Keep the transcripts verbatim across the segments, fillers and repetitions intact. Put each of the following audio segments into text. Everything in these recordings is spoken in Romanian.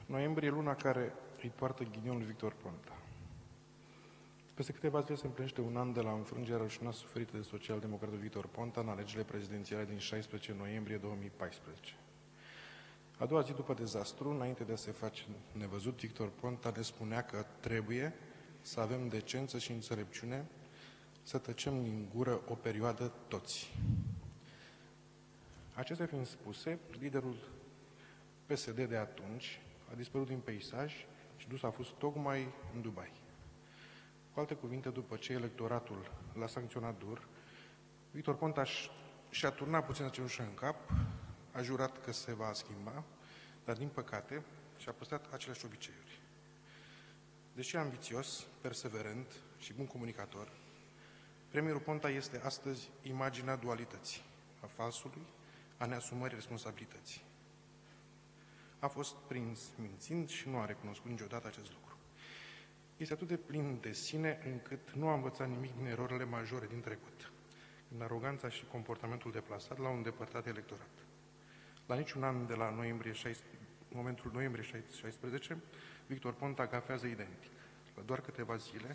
Noiembrie, luna care îi poartă ghinionul Victor Ponta. Peste câteva zile se împlinește un an de la înfrângerea rușinoasă suferită de social-democratul Victor Ponta în alegerile prezidențiale din șaisprezece noiembrie două mii paisprezece. A doua zi după dezastru, înainte de a se face nevăzut, Victor Ponta ne spunea că trebuie să avem decență și înțelepciune, să tăcem din gură o perioadă toți. Acestea fiind spuse, liderul P S D de atunci a dispărut din peisaj și dus a fost tocmai în Dubai. Cu alte cuvinte, după ce electoratul l-a sancționat dur, Victor Ponta și-a turnat puțin cenușă în cap, a jurat că se va schimba, dar din păcate și-a păstrat aceleași obiceiuri. Deși ambițios, perseverent și bun comunicator, premierul Ponta este astăzi imaginea dualității, a falsului, a neasumării responsabilității. A fost prins mințind și nu a recunoscut niciodată acest lucru. Este atât de plin de sine încât nu a învățat nimic din erorile majore din trecut, când aroganța și comportamentul deplasat l-au îndepărtat de electorat. La niciun an de la noiembrie șaisprezece, momentul noiembrie șaisprezece, Victor Ponta gafează identic. La doar câteva zile,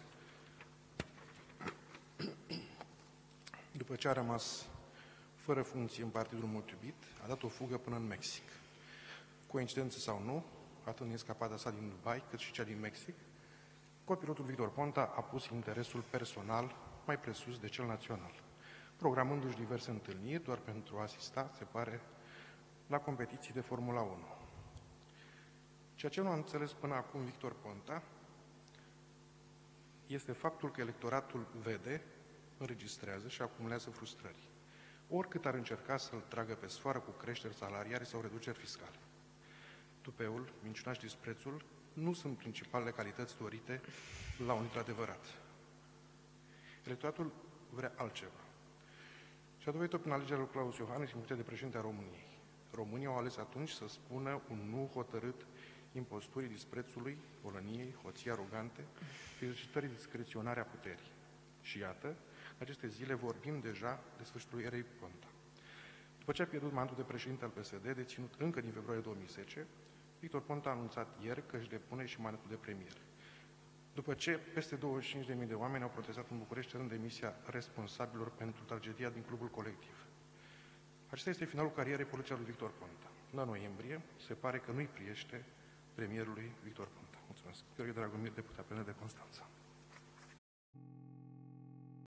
după ce a rămas fără funcție în partidul mult iubit, a dat o fugă până în Mexic. Coincidență sau nu, atât în escapada sa din Dubai, cât și cea din Mexic, copilotul Victor Ponta a pus interesul personal mai presus de cel național, programându-și diverse întâlniri doar pentru a asista, se pare, la competiții de Formula unu. Ceea ce nu a înțeles până acum Victor Ponta este faptul că electoratul vede, înregistrează și acumulează frustrări, oricât ar încerca să-l tragă pe sfoară cu creșteri salariare sau reduceri fiscale. Tupeul, minciuna și disprețul nu sunt principalele calități dorite la un lider adevărat. Electoratul vrea altceva. Și a dovedit-o prin alegerea lui Klaus Iohannis în funcție de președinte a României. Românii au ales atunci să spună un nu hotărât imposturii, disprețului, polăniei, hoții arogante și exercitării discreționare a puterii. Și iată, în aceste zile vorbim deja de sfârșitul erei Ponta. După ce a pierdut mandatul de președinte al P S D, deținut încă din februarie două mii zece, Victor Ponta a anunțat ieri că își depune și mandatul de premier. După ce peste douăzeci și cinci de mii de oameni au protestat în București cerând demisia responsabilor pentru tragedia din clubul colectiv. Acesta este finalul carierei politice a lui Victor Ponta. La noiembrie, se pare că nu-i priește premierului Victor Ponta. Mulțumesc. Gheorghe Dragomir, deputat P N L de Constanța.